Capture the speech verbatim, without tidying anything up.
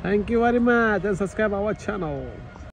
Thank you very much and subscribe our channel.